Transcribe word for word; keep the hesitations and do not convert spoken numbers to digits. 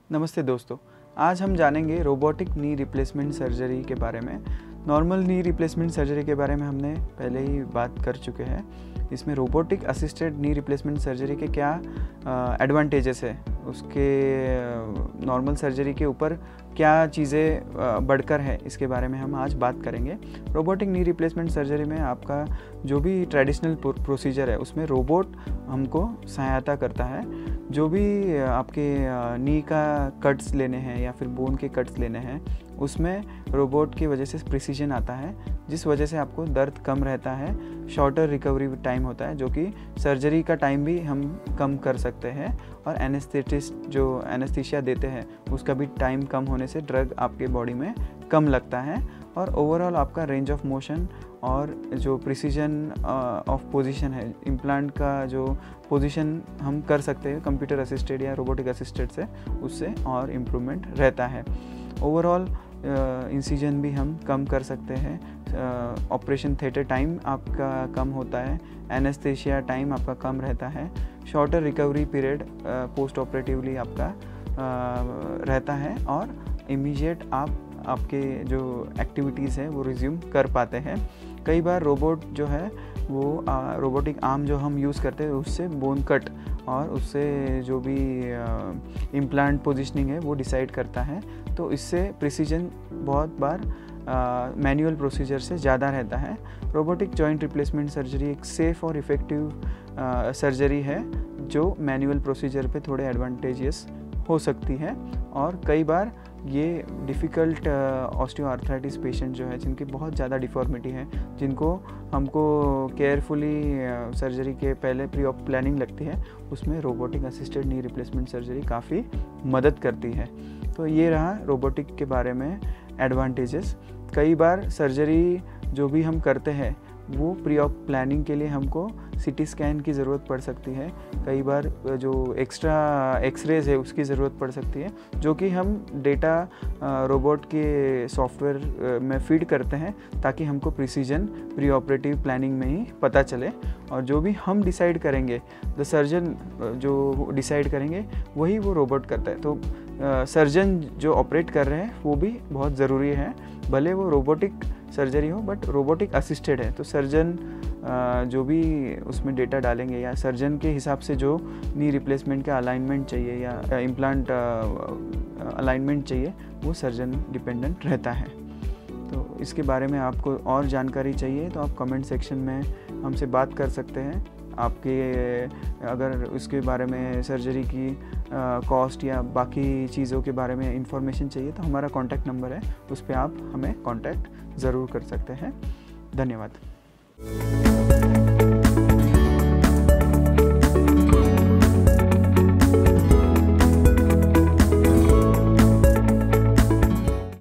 नमस्ते दोस्तों, आज हम जानेंगे रोबोटिक नी रिप्लेसमेंट सर्जरी के बारे में। नॉर्मल नी रिप्लेसमेंट सर्जरी के बारे में हमने पहले ही बात कर चुके हैं। इसमें robotic assisted knee replacement surgery के क्या एडवांटेजेस है, उसके नॉर्मल सर्जरी के ऊपर क्या चीज़ें बढ़कर है, इसके बारे में हम आज बात करेंगे। रोबोटिक नी रिप्लेसमेंट सर्जरी में आपका जो भी ट्रेडिशनल प्रोसीजर है उसमें रोबोट हमको सहायता करता है। जो भी आपके नी का कट्स लेने हैं या फिर बोन के कट्स लेने हैं उसमें रोबोट की वजह से प्रिसीजन आता है, जिस वजह से आपको दर्द कम रहता है, शॉर्टर रिकवरी टाइम होता है, जो कि सर्जरी का टाइम भी हम कम कर सकते हैं। और एनेस्थेटिस्ट जो एनेस्थीसिया देते हैं उसका भी टाइम कम होने से ड्रग आपके बॉडी में कम लगता है। और ओवरऑल आपका रेंज ऑफ मोशन और जो प्रिसीजन ऑफ पोजीशन है, इम्प्लांट का जो पोजीशन हम कर सकते हैं कंप्यूटर असिस्टेड या रोबोटिक असिस्टेड से, उससे और इम्प्रूवमेंट रहता है। ओवरऑल इंसिजन भी हम कम कर सकते हैं, ऑपरेशन थिएटर टाइम आपका कम होता है, एनेस्थीसिया टाइम आपका कम रहता है, shorter recovery period post operatively आपका uh, रहता है और इमीडिएट आप आपके जो एक्टिविटीज़ हैं वो रिज्यूम कर पाते हैं। कई बार रोबोट जो है वो रोबोटिक आर्म जो हम यूज़ करते हैं उससे बोन कट और उससे जो भी इम्प्लांट पोजीशनिंग है वो डिसाइड करता है, तो इससे प्रिसीजन बहुत बार मैनुअल प्रोसीजर से ज़्यादा रहता है। रोबोटिक जॉइंट रिप्लेसमेंट सर्जरी एक सेफ़ और इफ़ेक्टिव सर्जरी है जो मैनुअल प्रोसीजर पे थोड़े एडवांटेजेस हो सकती है। और कई बार ये डिफ़िकल्ट ऑस्टियोआर्थराइटिस पेशेंट जो है जिनकी बहुत ज़्यादा डिफॉर्मिटी है, जिनको हमको केयरफुली सर्जरी के पहले प्री ऑप प्लानिंग लगती है, उसमें robotic assisted knee replacement surgery काफ़ी मदद करती है। तो ये रहा रोबोटिक के बारे में एडवांटेजेस। कई बार सर्जरी जो भी हम करते हैं वो प्री ऑप प्लानिंग के लिए हमको सीटी स्कैन की ज़रूरत पड़ सकती है, कई बार जो एक्स्ट्रा एक्सरेज है उसकी ज़रूरत पड़ सकती है, जो कि हम डेटा रोबोट के सॉफ्टवेयर में फीड करते हैं ताकि हमको प्रिसीजन प्री ऑपरेटिव प्लानिंग में ही पता चले। और जो भी हम डिसाइड करेंगे, द सर्जन जो डिसाइड करेंगे वही वो रोबोट करता है। तो सर्जन जो ऑपरेट कर रहे हैं वो भी बहुत ज़रूरी है, भले वो रोबोटिक सर्जरी हो बट रोबोटिक असिस्टेड है। तो सर्जन जो भी उसमें डेटा डालेंगे या सर्जन के हिसाब से जो नी रिप्लेसमेंट का अलाइनमेंट चाहिए या इम्प्लांट अलाइनमेंट चाहिए वो सर्जन डिपेंडेंट रहता है। तो इसके बारे में आपको और जानकारी चाहिए तो आप कमेंट सेक्शन में हमसे बात कर सकते हैं। आपके अगर उसके बारे में सर्जरी की कॉस्ट या बाकी चीज़ों के बारे में इंफॉर्मेशन चाहिए तो हमारा कॉन्टैक्ट नंबर है, उस पर आप हमें कॉन्टैक्ट ज़रूर कर सकते हैं। धन्यवाद।